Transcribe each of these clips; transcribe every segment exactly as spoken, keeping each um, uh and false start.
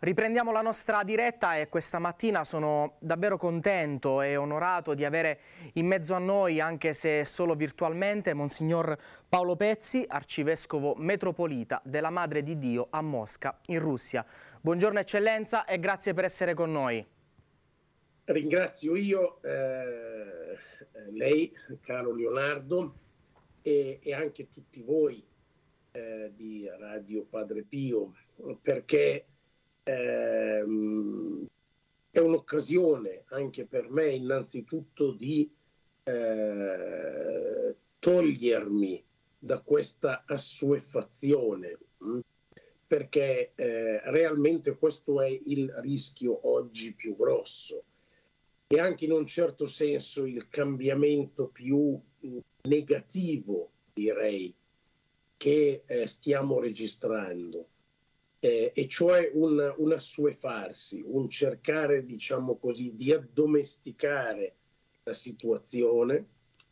Riprendiamo la nostra diretta e questa mattina sono davvero contento e onorato di avere in mezzo a noi, anche se solo virtualmente, Monsignor Paolo Pezzi, arcivescovo metropolita della Madre di Dio a Mosca, in Russia. Buongiorno Eccellenza e grazie per essere con noi. Ringrazio io, eh, lei, caro Leonardo, e, e anche tutti voi eh, di Radio Padre Pio, perché ehm, è un'occasione anche per me innanzitutto di eh, togliermi da questa assuefazione, mh? perché eh, realmente questo è il rischio oggi più grosso e anche in un certo senso il cambiamento più negativo, direi, che eh, stiamo registrando, eh, e cioè un, un assuefarsi, un cercare, diciamo così, di addomesticare la situazione,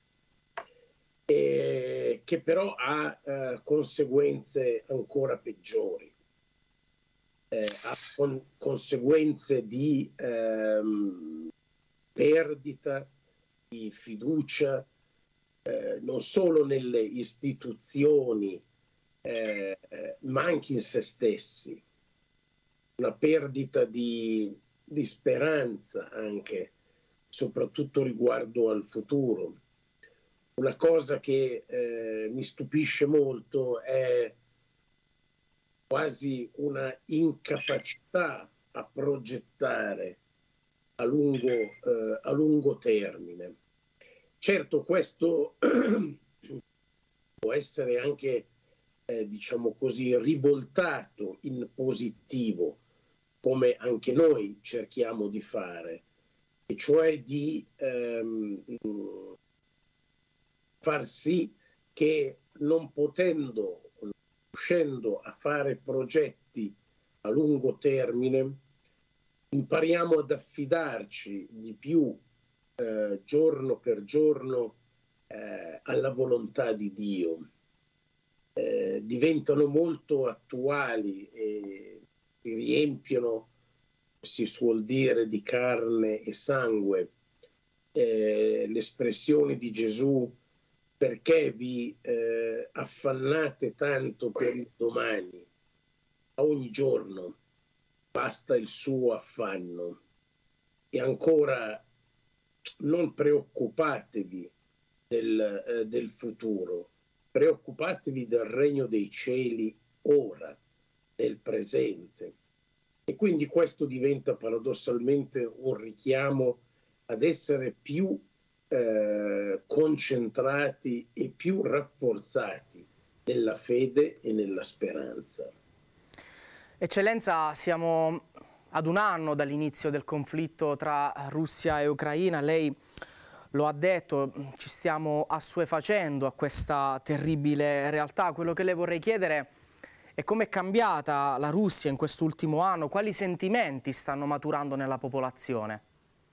eh, che però ha eh, conseguenze ancora peggiori, eh, ha con, conseguenze di ehm, perdita di fiducia, eh, non solo nelle istituzioni, eh, ma anche in se stessi, una perdita di, di speranza anche, soprattutto riguardo al futuro. Una cosa che eh, mi stupisce molto è quasi una incapacità a progettare a lungo, eh, a lungo termine. Certo, questo può essere anche, eh, diciamo così, rivoltato in positivo, come anche noi cerchiamo di fare, e cioè di ehm, far sì che non potendo, riuscendo a fare progetti a lungo termine, impariamo ad affidarci di più eh, giorno per giorno eh, alla volontà di Dio. Eh, diventano molto attuali e si riempiono, si suol dire, di carne e sangue. Eh, le espressioni di Gesù: perché vi eh, affannate tanto per il domani? A ogni giorno basta il suo affanno. E ancora, non preoccupatevi del, eh, del futuro, preoccupatevi del regno dei cieli ora, nel presente. E quindi questo diventa paradossalmente un richiamo ad essere più eh, concentrati e più rafforzati nella fede e nella speranza. Eccellenza, siamo ad un anno dall'inizio del conflitto tra Russia e Ucraina. Lei lo ha detto, ci stiamo assuefacendo a questa terribile realtà. Quello che le vorrei chiedere è come è cambiata la Russia in quest'ultimo anno, quali sentimenti stanno maturando nella popolazione?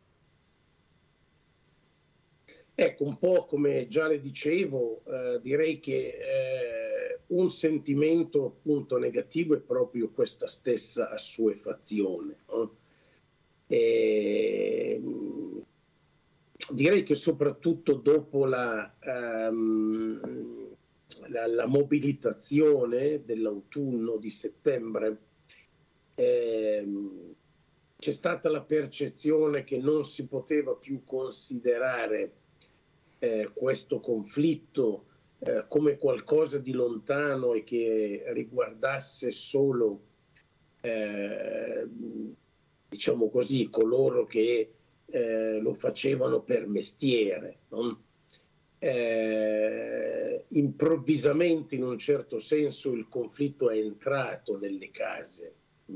Ecco, un po' come già le dicevo, eh, direi che eh, un sentimento appunto negativo è proprio questa stessa assuefazione, no? E, direi che soprattutto dopo la, um, la, la mobilitazione dell'autunno di settembre, eh, c'è stata la percezione che non si poteva più considerare eh, questo conflitto eh, come qualcosa di lontano e che riguardasse solo, eh, diciamo così, coloro che eh, lo facevano per mestiere, no? Eh, improvvisamente, in un certo senso, il conflitto è entrato nelle case.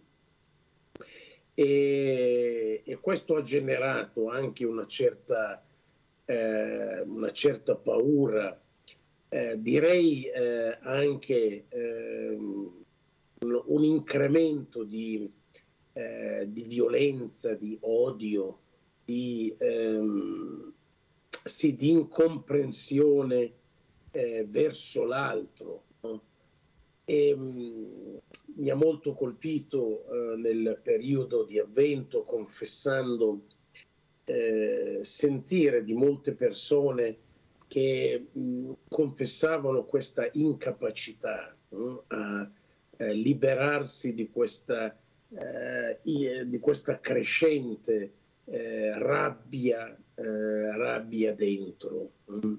E, e questo ha generato anche una certa, eh, una certa paura, eh, direi eh, anche eh, un, un incremento di, eh, di violenza, di odio, di, ehm, sì, di incomprensione eh, verso l'altro, no? E, mi ha molto colpito eh, nel periodo di Avvento, confessando, eh, sentire di molte persone che mh, confessavano questa incapacità mh, a eh, liberarsi di questa, eh, di questa crescente eh, rabbia, eh, rabbia dentro. Mh.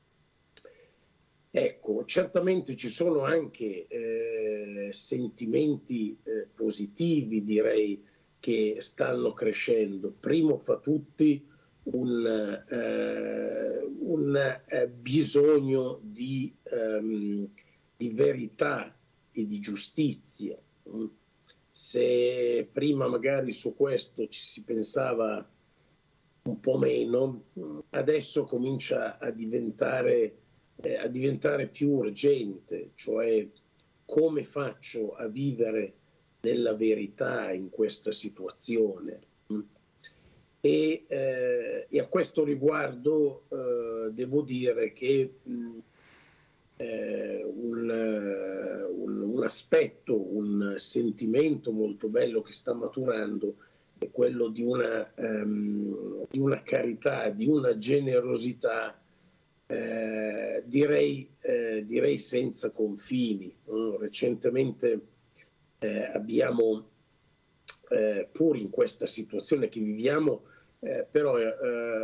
Ecco, certamente ci sono anche eh, sentimenti eh, positivi, direi, che stanno crescendo. Primo fra tutti un, eh, un eh, bisogno di, ehm, di verità e di giustizia. Se prima magari su questo ci si pensava un po' meno, adesso comincia a diventare Eh, a diventare più urgente, cioè come faccio a vivere nella verità in questa situazione. E, eh, e a questo riguardo eh, devo dire che mh, eh, un, un, un aspetto, un sentimento molto bello che sta maturando è quello di una, um, di una carità, di una generosità Eh, direi, eh, direi senza confini. Mm, recentemente eh, abbiamo, eh, pur in questa situazione che viviamo, eh, però eh,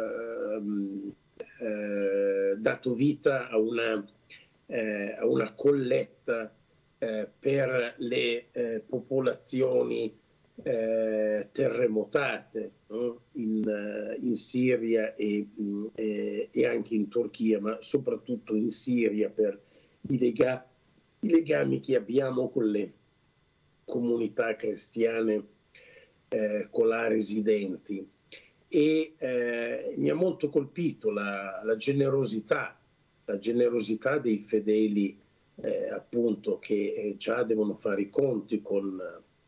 eh, dato vita a una, eh, a una colletta eh, per le eh, popolazioni eh, terremotate no? in, in Siria e, e, e anche in Turchia, ma soprattutto in Siria per i, lega, i legami che abbiamo con le comunità cristiane eh, colà residenti. E eh, mi ha molto colpito la, la generosità, la generosità dei fedeli eh, appunto che già devono fare i conti con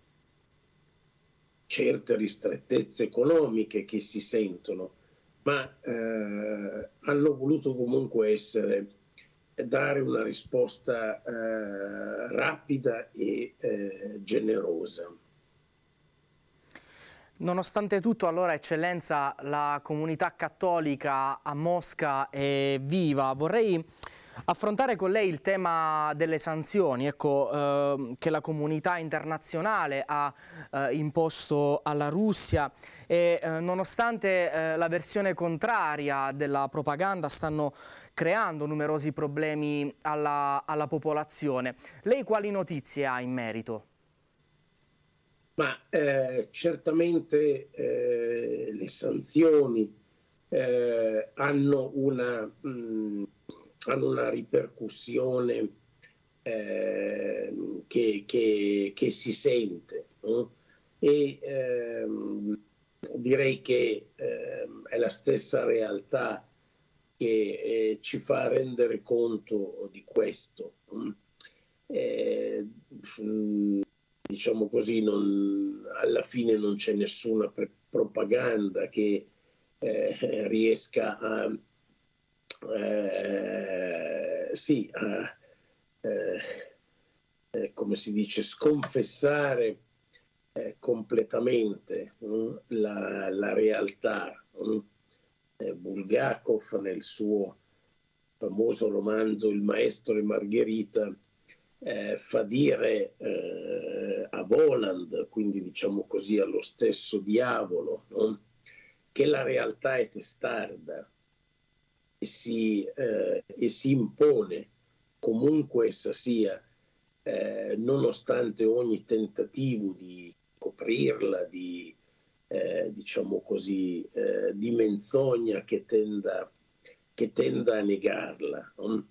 certe ristrettezze economiche che si sentono, ma eh, hanno voluto comunque essere, dare una risposta eh, rapida e eh, generosa. Nonostante tutto, allora, Eccellenza, la comunità cattolica a Mosca è viva. Vorrei affrontare con lei il tema delle sanzioni, ecco, eh, che la comunità internazionale ha eh, imposto alla Russia e eh, nonostante eh, la versione contraria della propaganda stanno creando numerosi problemi alla, alla popolazione. Lei quali notizie ha in merito? Ma eh, certamente eh, le sanzioni eh, hanno, una, mh, hanno una ripercussione eh, che, che, che si sente, no? E ehm, direi che ehm, è la stessa realtà che eh, ci fa rendere conto di questo. Eh, mh, diciamo così, non, alla fine non c'è nessuna propaganda che eh, riesca a, eh, sì, a eh, eh, come si dice, sconfessare eh, completamente mh, la, la realtà. Mh. Eh, Bulgakov nel suo famoso romanzo Il maestro e Margherita eh, fa dire eh, a Voland, quindi diciamo così allo stesso diavolo, no? Che la realtà è testarda e si, eh, e si impone, comunque essa sia, eh, nonostante ogni tentativo di coprirla, di, eh, diciamo così, eh, di menzogna che tenda, che tenda a negarla. No?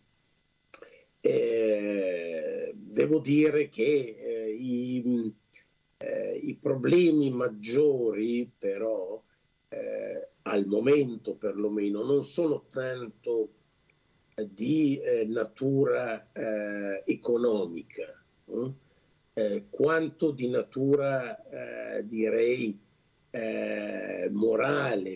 Eh, devo dire che eh, i, eh, i problemi maggiori però eh, al momento perlomeno non sono tanto di eh, natura eh, economica eh, quanto di natura eh, direi eh, morale,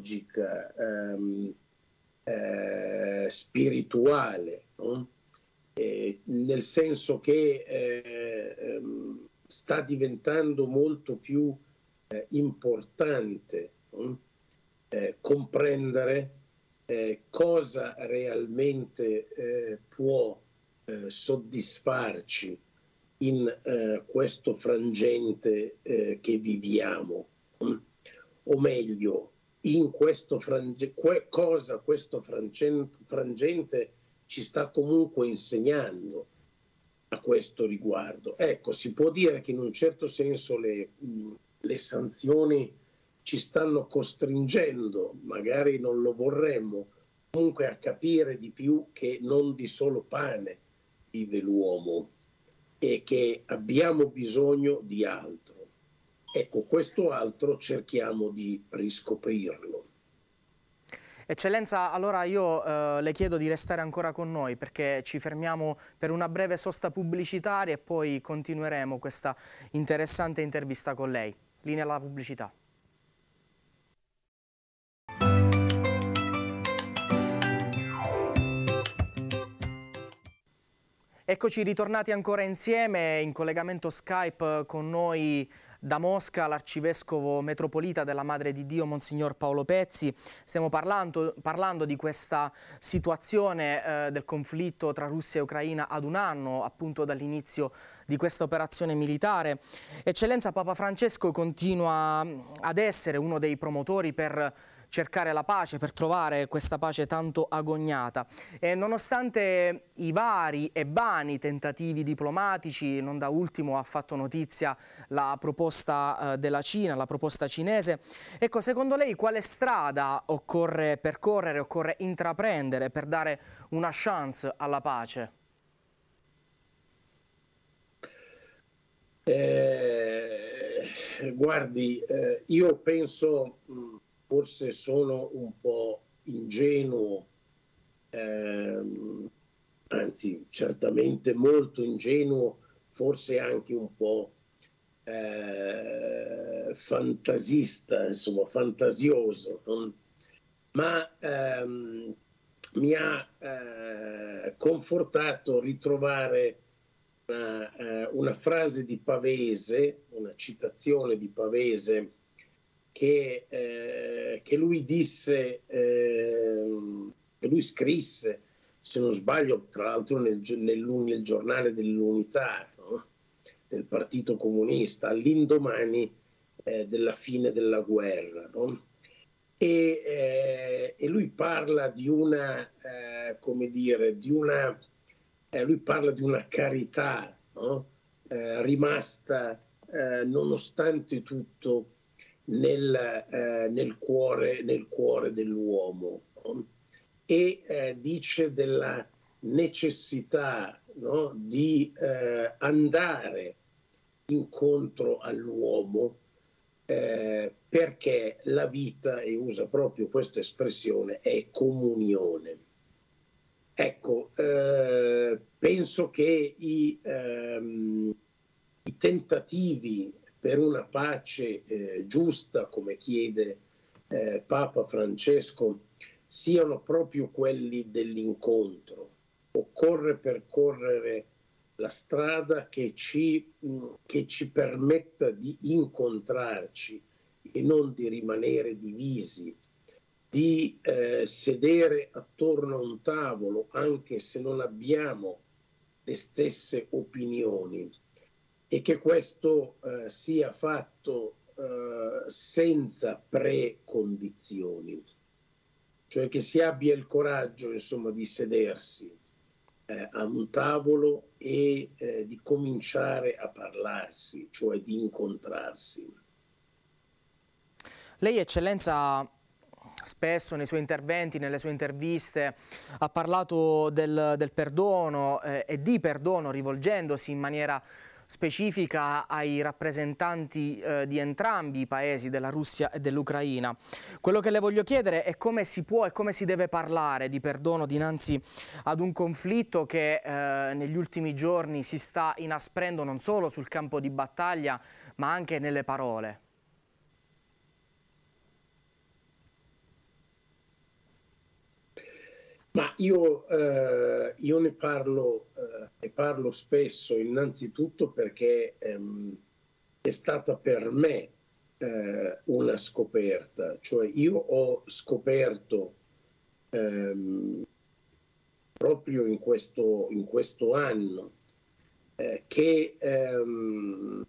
psicologica, ehm, eh, spirituale. No? eh, nel senso che eh, ehm, sta diventando molto più eh, importante hm? eh, comprendere eh, cosa realmente eh, può eh, soddisfarci in eh, questo frangente eh, che viviamo, hm? o meglio, in questo frangente, cosa questo frangente, frangente ci sta comunque insegnando a questo riguardo. Ecco, si può dire che in un certo senso le, le sanzioni ci stanno costringendo, magari non lo vorremmo, comunque a capire di più che non di solo pane vive l'uomo e che abbiamo bisogno di altro. Ecco, questo altro cerchiamo di riscoprirlo. Eccellenza, allora io eh, le chiedo di restare ancora con noi perché ci fermiamo per una breve sosta pubblicitaria e poi continueremo questa interessante intervista con lei. Linea alla pubblicità. Eccoci ritornati ancora insieme in collegamento Skype con noi da Mosca l'arcivescovo metropolita della Madre di Dio, Monsignor Paolo Pezzi. Stiamo parlando, parlando di questa situazione eh, del conflitto tra Russia e Ucraina ad un anno appunto dall'inizio di questa operazione militare. Eccellenza, Papa Francesco continua ad essere uno dei promotori per cercare la pace, per trovare questa pace tanto agognata. E nonostante i vari e vani tentativi diplomatici, non da ultimo ha fatto notizia la proposta eh, della Cina, la proposta cinese, ecco, secondo lei quale strada occorre percorrere, occorre intraprendere per dare una chance alla pace? Eh, guardi, eh, io penso, mh, forse sono un po' ingenuo, ehm, anzi certamente molto ingenuo, forse anche un po' eh, fantasista, insomma fantasioso, no? Ma ehm, mi ha eh, confortato ritrovare una, eh, una frase di Pavese, una citazione di Pavese che, eh, che lui disse, eh, che lui scrisse, se non sbaglio, tra l'altro nel, nel, nel giornale dell'Unità, no? Del Partito Comunista, all'indomani eh, della fine della guerra. No? E, eh, e lui parla di una, eh, come dire, di una, eh, lui parla di una carità, no? eh, rimasta eh, nonostante tutto nel, eh, nel, cuore, nel cuore dell'uomo, no? E eh, dice della necessità, no? di eh, andare incontro all'uomo eh, perché la vita, e usa proprio questa espressione, è comunione. Ecco, eh, penso che i, ehm, i tentativi per una pace eh, giusta, come chiede eh, Papa Francesco, siano proprio quelli dell'incontro. Occorre percorrere la strada che ci, che ci permetta di incontrarci e non di rimanere divisi, di eh, sedere attorno a un tavolo anche se non abbiamo le stesse opinioni e che questo eh, sia fatto eh, senza precondizioni, cioè che si abbia il coraggio, insomma, di sedersi eh, a un tavolo e eh, di cominciare a parlarsi, cioè di incontrarsi. Lei, Eccellenza, spesso nei suoi interventi, nelle sue interviste, ha parlato del, del perdono eh, e di perdono rivolgendosi in maniera specifica ai rappresentanti eh, di entrambi i paesi, della Russia e dell'Ucraina. Quello che le voglio chiedere è come si può e come si deve parlare di perdono dinanzi ad un conflitto che eh, negli ultimi giorni si sta inasprendo non solo sul campo di battaglia, ma anche nelle parole. Ma io, eh, io ne parlo parlo spesso innanzitutto perché ehm, è stata per me eh, una scoperta, cioè io ho scoperto ehm, proprio in questo, in questo anno eh, che ehm,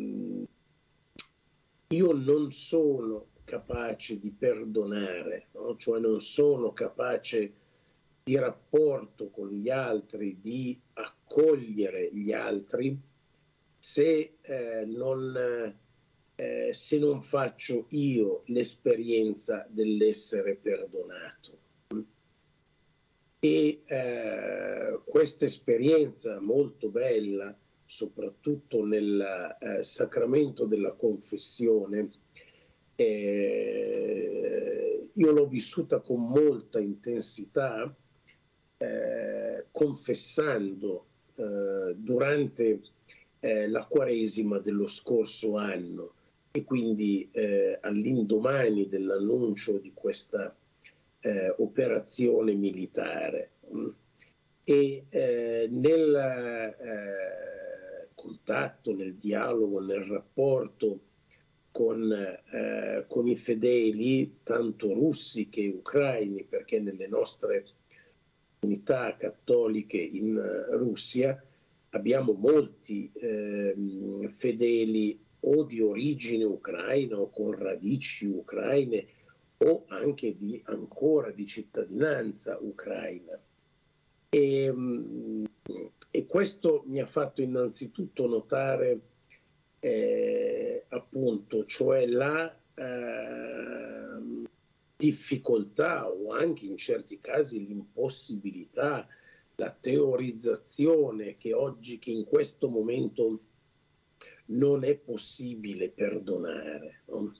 io non sono capace di perdonare, no? Cioè non sono capace di rapporto con gli altri, di accogliere gli altri, se, eh, non, eh, se non faccio io l'esperienza dell'essere perdonato. E eh, questa esperienza molto bella, soprattutto nel eh, sacramento della confessione, eh, io l'ho vissuta con molta intensità, eh, confessando eh, durante eh, la Quaresima dello scorso anno e quindi eh, all'indomani dell'annuncio di questa eh, operazione militare. E eh, nel eh, contatto, nel dialogo, nel rapporto con, eh, con i fedeli, tanto russi che ucraini, perché nelle nostre comunità cattoliche in Russia abbiamo molti eh, fedeli o di origine ucraina o con radici ucraine o anche di, ancora di cittadinanza ucraina. E, e questo mi ha fatto innanzitutto notare eh, appunto, cioè la eh, difficoltà o anche in certi casi l'impossibilità, la teorizzazione che oggi, che in questo momento non è possibile perdonare, no?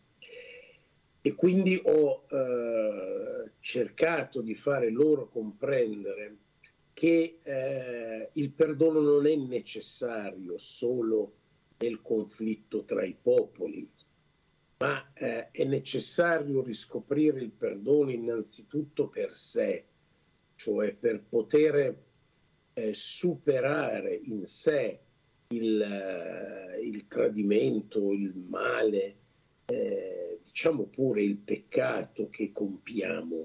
E quindi ho eh, cercato di fare loro comprendere che eh, il perdono non è necessario solo nel conflitto tra i popoli, ma eh, è necessario riscoprire il perdono innanzitutto per sé, cioè per poter eh, superare in sé il, eh, il tradimento, il male, eh, diciamo pure il peccato che compiamo.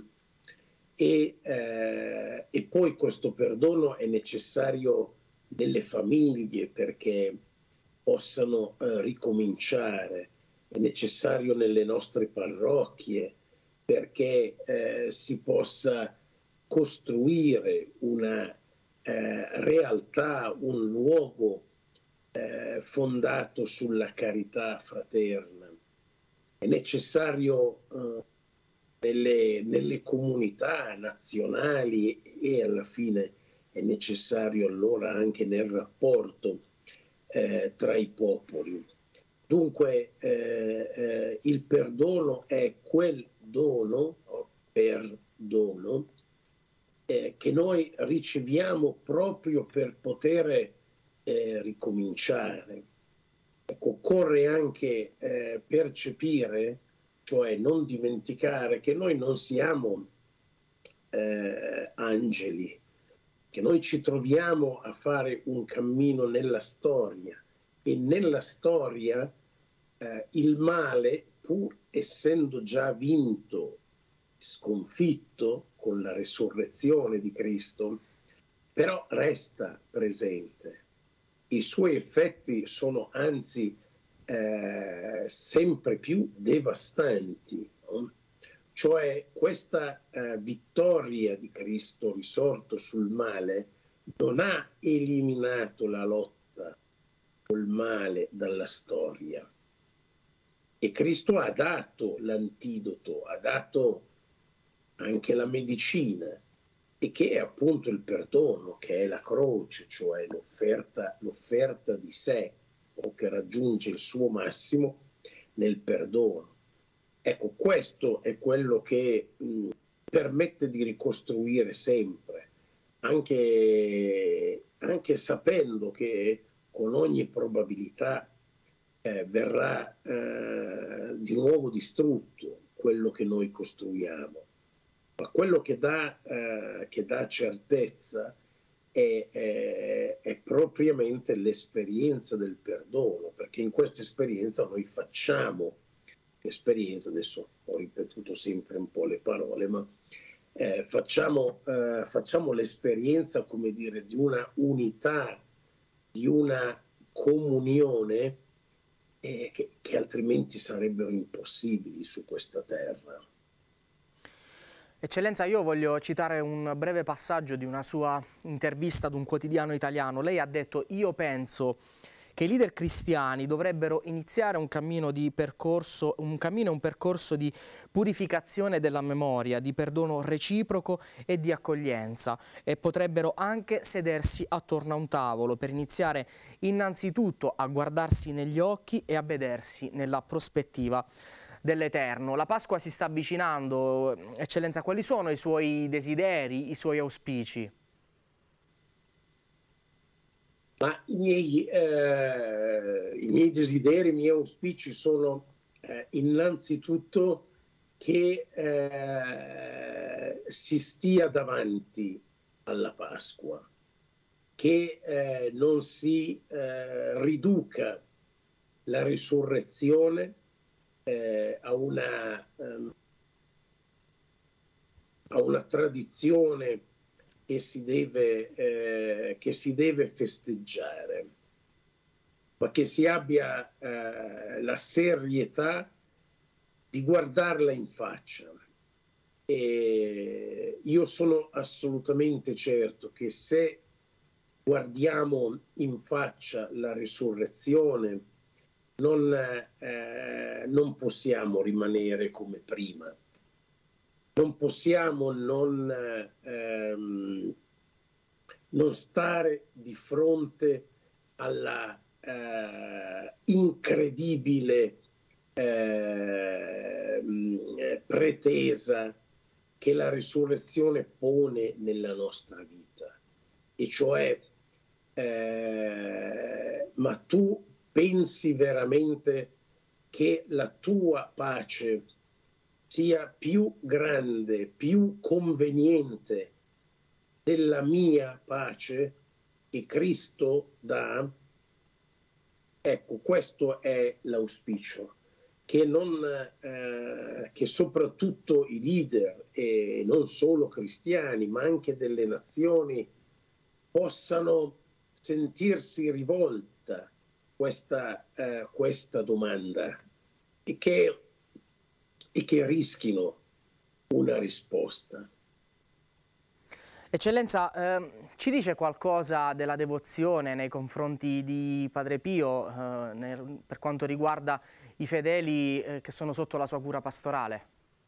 E, eh, e poi questo perdono è necessario nelle famiglie perché possano eh, ricominciare, è necessario nelle nostre parrocchie perché eh, si possa costruire una eh, realtà, un luogo eh, fondato sulla carità fraterna. È necessario eh, nelle, nelle comunità nazionali e alla fine è necessario allora anche nel rapporto eh, tra i popoli. Dunque eh, eh, il perdono è quel dono, o perdono, eh, che noi riceviamo proprio per poter eh, ricominciare. Ecco, occorre anche eh, percepire, cioè non dimenticare che noi non siamo eh, angeli, che noi ci troviamo a fare un cammino nella storia e nella storia eh, il male, pur essendo già vinto, sconfitto con la resurrezione di Cristo, però resta presente. I suoi effetti sono anzi eh, sempre più devastanti, no? Cioè questa eh, vittoria di Cristo risorto sul male non ha eliminato la lotta col male dalla storia. E Cristo ha dato l'antidoto, ha dato anche la medicina, e che è appunto il perdono, che è la croce, cioè l'offerta, l'offerta di sé, o che raggiunge il suo massimo nel perdono. Ecco, questo è quello che mh, permette di ricostruire sempre, anche, anche sapendo che con ogni probabilità eh, verrà eh, di nuovo distrutto quello che noi costruiamo. Ma quello che dà, eh, che dà certezza è, è, è propriamente l'esperienza del perdono, perché in questa esperienza noi facciamo esperienza, adesso ho ripetuto sempre un po' le parole, ma eh, facciamo, eh, facciamo l'esperienza, come dire, di una unità, di una comunione eh, che, che altrimenti sarebbero impossibili su questa terra. Eccellenza, io voglio citare un breve passaggio di una sua intervista ad un quotidiano italiano. Lei ha detto: io penso che i leader cristiani dovrebbero iniziare un cammino di percorso, un cammino e un percorso di purificazione della memoria, di perdono reciproco e di accoglienza, e potrebbero anche sedersi attorno a un tavolo per iniziare innanzitutto a guardarsi negli occhi e a vedersi nella prospettiva dell'Eterno. La Pasqua si sta avvicinando. Eccellenza, quali sono i suoi desideri, i suoi auspici? Ma i miei, eh, i miei desideri, i miei auspici sono eh, innanzitutto che eh, si stia davanti alla Pasqua, che eh, non si eh, riduca la risurrezione eh, a, una, um, a una tradizione che si deve, eh, che si deve festeggiare, ma che si abbia eh, la serietà di guardarla in faccia. E io sono assolutamente certo che se guardiamo in faccia la risurrezione, non, eh, non possiamo rimanere come prima. Non possiamo non, ehm, non stare di fronte alla eh, incredibile eh, pretesa che la risurrezione pone nella nostra vita, e cioè eh, ma tu pensi veramente che la tua pace sia più grande, più conveniente della mia pace che Cristo dà? Ecco, questo è l'auspicio, che, non, eh, che soprattutto i leader, e non solo cristiani, ma anche delle nazioni, possano sentirsi rivolta questa, eh, questa domanda e che, e che rischino una risposta. Eccellenza, eh, ci dice qualcosa della devozione nei confronti di Padre Pio eh, nel, per quanto riguarda i fedeli eh, che sono sotto la sua cura pastorale?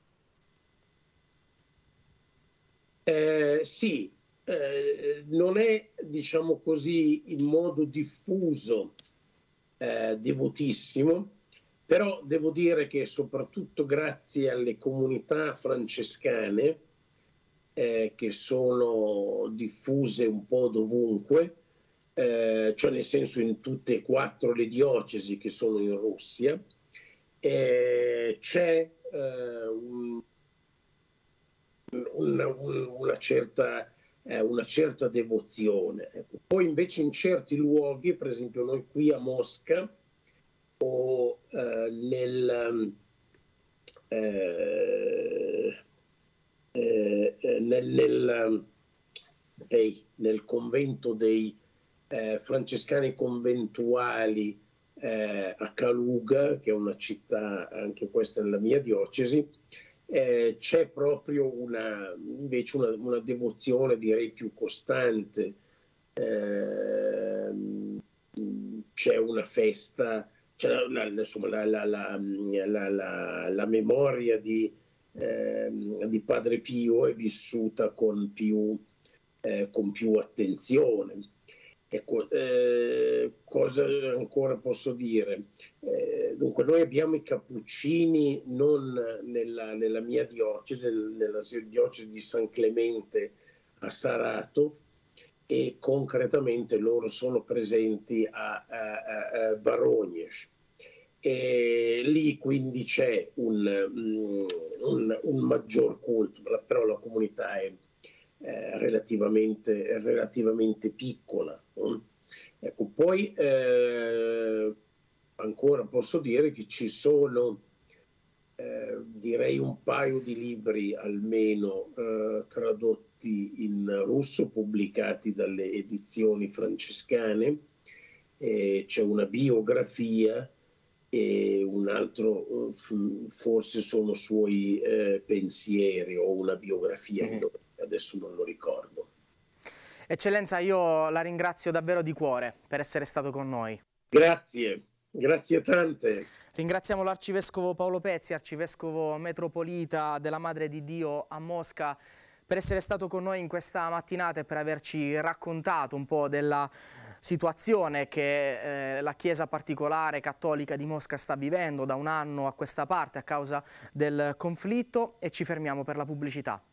Eh, sì, eh, non è, diciamo così, in modo diffuso eh, devotissimo, però devo dire che soprattutto grazie alle comunità francescane, eh, che sono diffuse un po' dovunque, eh, cioè nel senso in tutte e quattro le diocesi che sono in Russia, eh, c'è eh, un, una, un, una, certa, eh, una certa devozione. Poi invece in certi luoghi, per esempio noi qui a Mosca o eh, nel, eh, eh, nel, nel, eh, nel convento dei eh, francescani conventuali eh, a Kaluga, che è una città anche questa nella mia diocesi, eh, c'è proprio una, invece una, una devozione, direi, più costante. Eh, c'è una festa, c'è la, insomma, la, la, la, la, la memoria di, eh, di Padre Pio è vissuta con più, eh, con più attenzione. Ecco, eh, cosa ancora posso dire? Eh, dunque, noi abbiamo i cappuccini non nella, nella mia diocesi, nella diocesi di San Clemente a Saratov, e concretamente loro sono presenti a, a, a Voronezh. E lì quindi c'è un, un, un maggior culto, però la comunità è, eh, relativamente, relativamente piccola. No? Ecco, poi eh, ancora posso dire che ci sono, eh, direi, un paio di libri almeno eh, tradotti in russo, pubblicati dalle edizioni francescane. Eh, c'è una biografia e un altro forse sono suoi eh, pensieri o una biografia, mm-hmm. Adesso non lo ricordo. Eccellenza, io la ringrazio davvero di cuore per essere stato con noi. Grazie, grazie tante. Ringraziamo l'Arcivescovo Paolo Pezzi, Arcivescovo Metropolita della Madre di Dio a Mosca, per essere stato con noi in questa mattinata e per averci raccontato un po' della situazione che eh, la Chiesa particolare cattolica di Mosca sta vivendo da un anno a questa parte a causa del conflitto, e ci fermiamo per la pubblicità.